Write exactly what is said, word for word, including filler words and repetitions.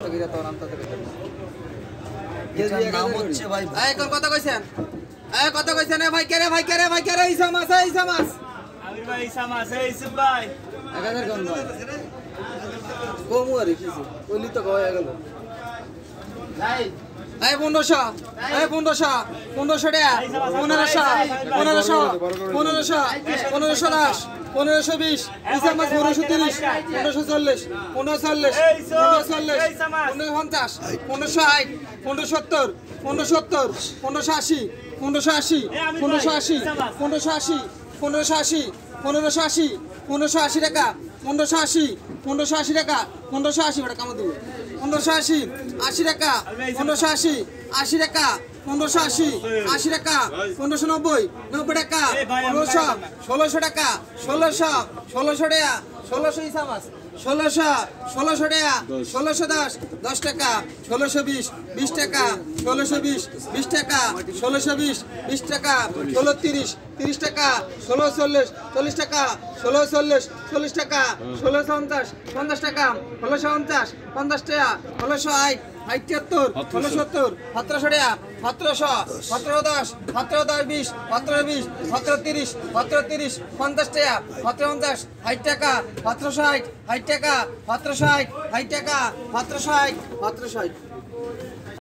কথা কইছেন কথা কইছেন ভাই কেরে ভাই কেরে ভাই কেরে ইসা মাছ ইসা মাছ আমির ভাই ইসা মাছ এই ইসুফ ভাই এক হাজার কোন ভাই কমু আর কিছু কইলি তো কয় গেল ভাই এই পনেরোশো এই পনেরোশো পনেরোশো টাকা পনেরোশো পনেরোশো পনেরোশো পনেরোশো দশ পনেরোশো বিশ ইসা মাছ পনেরোশো তিরিশ পনেরোশো চল্লিশ পনেরো চল্লিশ পনেরো চল্লিশ পনেরো পঞ্চাশ পনেরোশো ষাট পনেরো সত্তর পনেরো সত্তর পনেরোশো আশি পনেরোশো আশি পনেরোশো আশি পনেরোশো আশি পনেরোশো আশি পনেরোশো আশি পনেরোশো আশি টাকা পনেরোশো আশি পনেরোশো আশি টাকা পনেরোশো আশি টাকা কামো দেবো পনেরোশো আশি আশি টাকা পনেরোশো আশি আশি টাকা পনেরোশো আশি আশি টাকা পনেরোশো নব্বই নব্বই টাকা পনেরোশো ষোলোশো টাকা ষোলোশো ষোলোশো টাকা ষোলোশো ইসা মাছ ষোলোশো ষোলোশো টাকা ষোলোশো দশ দশ টাকা ষোলোশো বিশ বিশ টাকা ষোলোশো বিশ বিশ টাকা ষোলোশো বিশ বিশ টাকা ষোলো তিরিশ তিরিশ টাকা ষোলো চল্লিশ চল্লিশ টাকা ষোলো চল্লিশ চল্লিশ টাকা ষোলো পঞ্চাশ পঞ্চাশ টাকা ষোলোশো পঞ্চাশ পঞ্চাশ টাকা ষোলোশো আট আট তিয়াত্তর ষোলো সত্তর সতেরোশো টাকা সতেরোশো সতেরো দশ সতেরো দশ বিশ সতেরো বিশ সতেরো তিরিশ সতেরো তিরিশ পঞ্চাশ টাকা সতেরো পঞ্চাশ ষাট টাকা সতেরোশো ষাট ষাট টাকা সতেরোশো ষাট ষাট টাকা সতেরোশো ষাট সতেরোশো ষাট